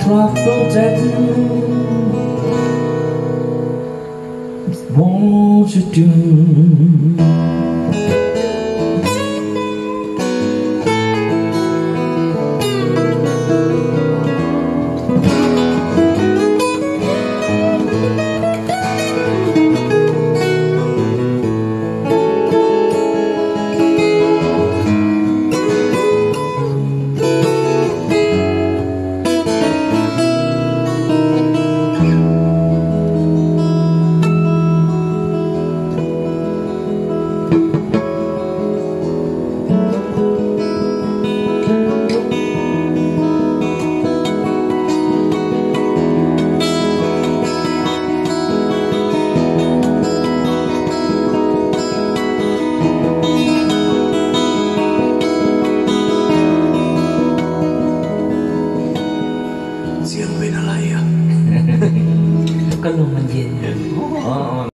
protect. Won't you do? Sia เป็นอะไรอ่ะก็ลมมันเย็น